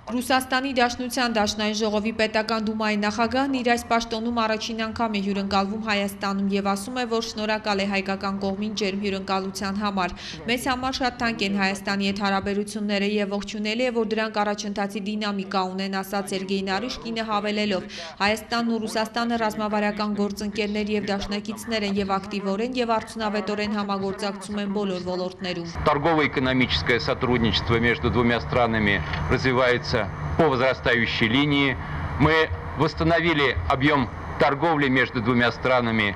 Ռուսաստանի Դաշնության Դաշնային ժողովի պետական դումայի նախագահն իր այս պաշտոնում առաջին անգամ է հյուրընկալվում Հայաստանում եւ ասում է, որ շնորհակալ է հայկական կողմին ջերմ հյուրընկալության համար։ Մեզ համար շատ թանկ են Հայաստանի հետ հարաբերությունները եւ ողջունելի է, որ դրանք առաջընթացի դինամիկա ունեն, ասաց Սերգեյ Նարիշկինը հավելելով. Հայաստանն ու Ռուսաստանը ռազմավարական գործընկերներ եւ դաշնակիցներ են եւ ակտիվորեն եւ արդյունավետորեն համագործակցում են բոլոր ոլորտներում։ Торгово-экономическое сотрудничество между двумя странами развивается по возрастающей линии. Мы восстановили объем торговли между двумя странами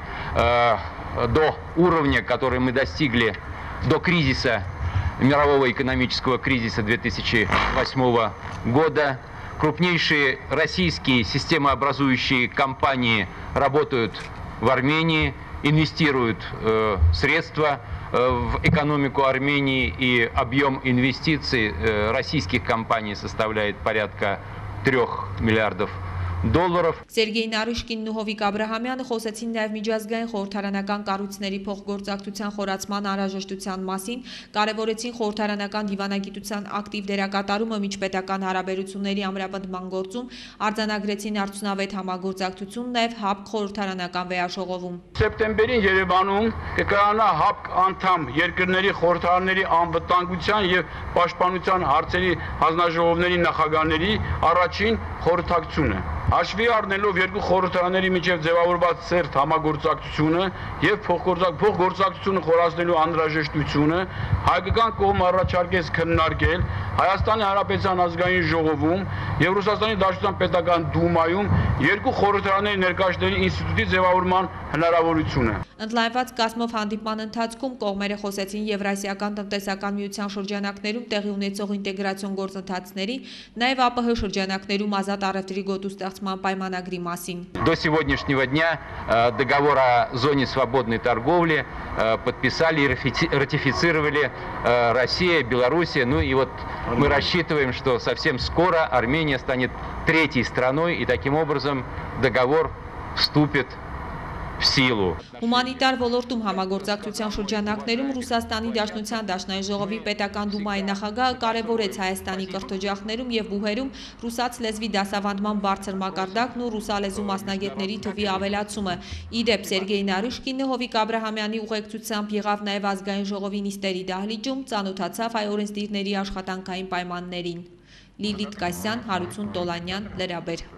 до уровня, который мы достигли до кризиса, мирового экономического кризиса 2008 года. Крупнейшие российские системообразующие компании работают в Армении, инвестируют средства в экономику Армении, и объем инвестиций российских компаний составляет порядка 3 миллиардов $. Սերգեյ Նարիշկինն ու Հովիկ Աբրահամյանը խոսեցին նաև միջազգային խորհրդարանական կառույցների փոխգործակցության խորացման անհրաժեշտության մասին, կարևորեցին խորհրդարանական դիվանագիտության ակտիվ դերակատարումը միջպետական հարաբերությունների ամրապնդման գործում, արձանագրեցին արդյունավետ համագործակցություն նաև ՀԱՊԿ խորհրդարանական վեհաժողովում։ Սեպտեմբերին Երևանում կկայանա ՀԱՊԿ անդամ երկրների խորհրդարանների անվտանգության եւ պաշտպանության հարցերի հանձնաժողովների նախագահների առաջին խորհրդակցությունը։ Հաշվի առնելով երկու խորհրդարանների միջև ձևավորված սերտ համագործակցությունը եւ փոխգործակցությունը խորացնելու անհրաժեշտությունը, հայկական կողմը առաջարկեց քննարկել Հայաստանի Հանրապետության ազգային ժողովում եւ Ռուսաստանի Դաշնության պետական դումայում երկու խորհրդարանների ներկայացների ինստիտուտի ձևավորման հնարավորությունը։ Ընդլայնված կազմով հանդիպման ընթացքում կողմերը խոսեցին Եվրասիական տնտեսական միության շրջանակներում տեղի ունեցող ինտեգրացիոն գործընթացների, նաև ԱՊՀ шրջանակներում ազատ առևտրի գոտու ստեղծման պայմանագրի մասին։ До сегодняшнего дня договор о зоне свободной торговли подписали и ратифицировали Россия, Белоруссия. Ну и вот мы рассчитываем, что совсем скоро Армения станет третьей страной, и таким образом договор вступит в силу. Հումանիտար ոլորտում համագործակցության շրջանակներում Ռուսաստանի Դաշնության Դաշնային ժողովի պետական դումայի նախագահը կարևորեց Հայաստանի կրթօջախներում եւ բուհերում ռուսաց լեզվի դասավանդման բարձր մակարդակն ու ռուսալեզու մասնագետների թվի ավելացումը։ Իդեպ Սերգեյ Նարիշկինը Հովիկ Աբրահամյանի ուղեկցությամբ եղավ նաև ազգային ժողովի նիստերի դահլիճում, ծանոթացավ հայ օրենսդիրների աշխատանքային պայմաններին։ Լիլիթ Կասյան, Հարություն Տոլանյան, Լրաբեր։